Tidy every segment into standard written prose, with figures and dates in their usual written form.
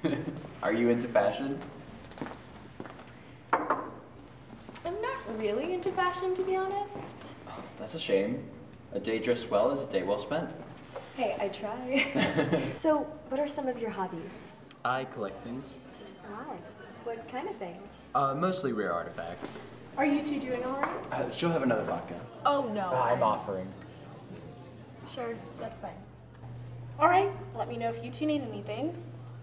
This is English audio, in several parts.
Are you into fashion? I'm not really into fashion, to be honest. Oh, that's a shame. A day dressed well is a day well spent. Hey, I try. So, what are some of your hobbies? I collect things. Ah, what kind of things? Mostly rare artifacts. Are you two doing all right? She'll have another vodka. Oh, no. I'm offering. Sure, that's fine. All right, let me know if you two need anything.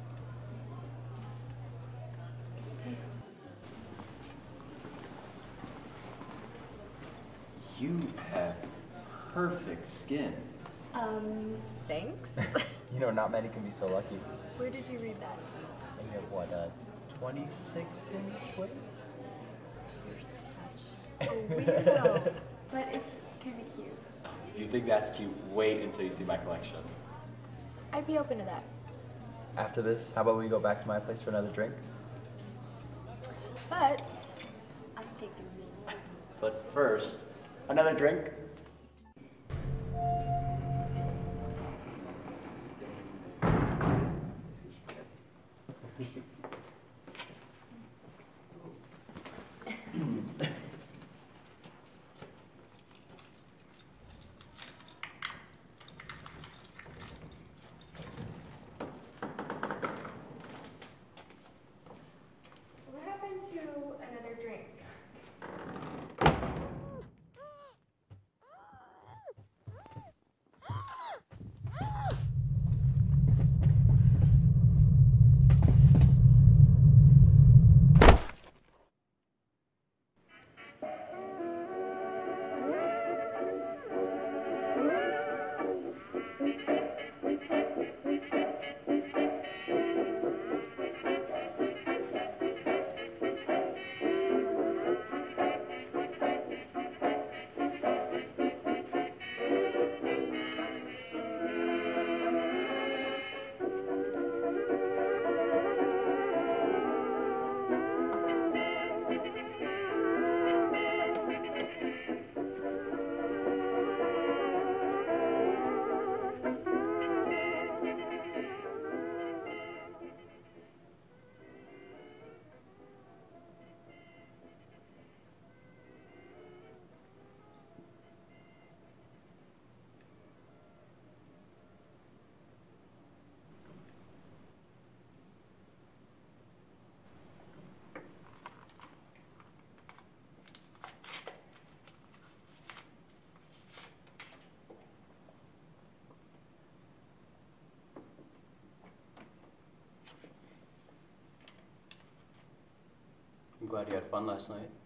You have perfect skin. Thanks. You know, not many can be so lucky. Where did you read that? And you have what, 26-inch waist? You're such a weirdo. But it's kind of cute. If you think that's cute, wait until you see my collection. I'd be open to that. After this, how about we go back to my place for another drink? But I'm taking you. But first, another drink. What happened to another drink? I'm glad you had fun last night.